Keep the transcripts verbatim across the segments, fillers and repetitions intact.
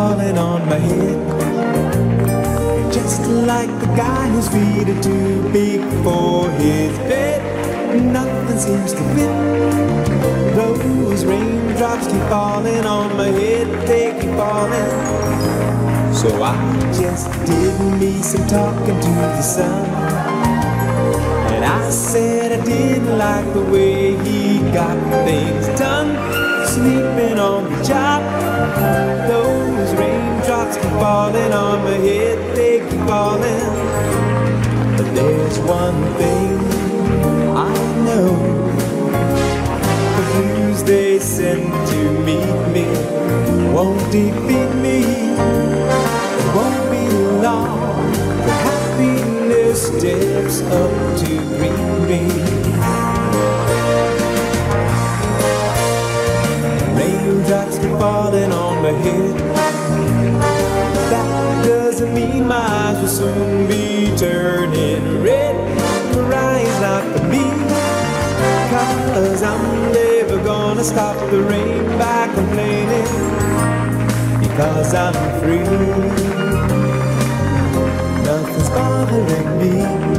falling on my head. Just like the guy whose feet are too big for his bed. Nothing seems to fit. Those raindrops keep falling on my head, they keep falling. So I just did me some talking to the sun. And I said I didn't like the way he got things done. Sleeping on the job. Those raindrops keep falling on my head, they keep falling. But there's one thing I know. The blues they send to meet me won't defeat me. It won't be long. The happiness steps up to greet me. Raindrops keep falling on my head. That doesn't mean my eyes will soon be turning red. Crying's not for me, 'cause I'm never gonna stop the rain by complaining. Because I'm free, nothing's bothering me.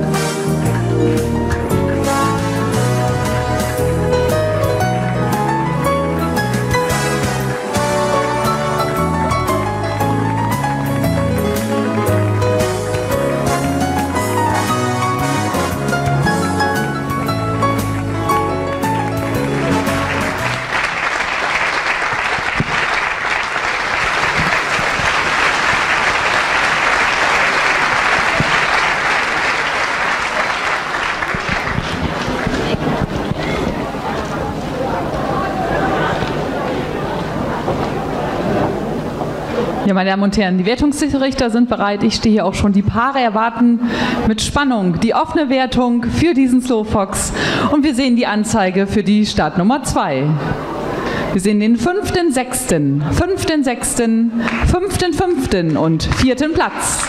Ja, meine Damen und Herren, die Wertungsrichter sind bereit. Ich stehe hier auch schon. Die Paare erwarten mit Spannung die offene Wertung für diesen Slowfox. Und wir sehen die Anzeige für die Startnummer zwei. Wir sehen den fünften, sechsten, fünften, sechsten, fünften, fünften und vierten Platz.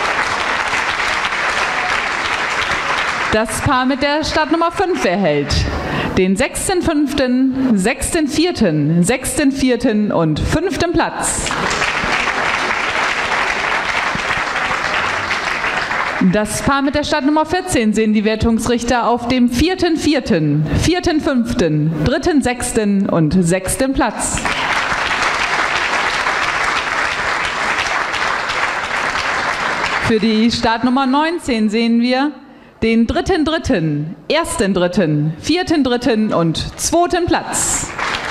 Das Paar mit der Startnummer fünf erhält den sechsten, fünften, sechsten, vierten, sechsten, vierten und fünften Platz. Das Paar mit der Startnummer vierzehn sehen die Wertungsrichter auf dem vierten, vierten, vierten, fünften, dritten, sechsten und sechsten Platz. Für die Startnummer neunzehn sehen wir den dritten, dritten, ersten, dritten, vierten, dritten und zweiten Platz.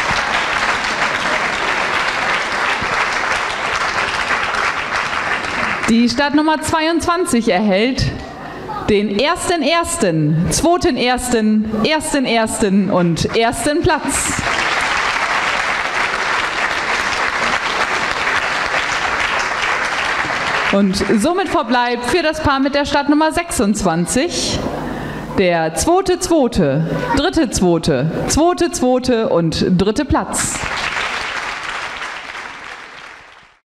Die Startnummer zweiundzwanzig erhält den ersten, ersten, zweiten, ersten, ersten, ersten und ersten Platz. Und somit verbleibt für das Paar mit der Startnummer sechsundzwanzig der zweite, zweite, dritte, zweite, zweite, zweite und dritte Platz.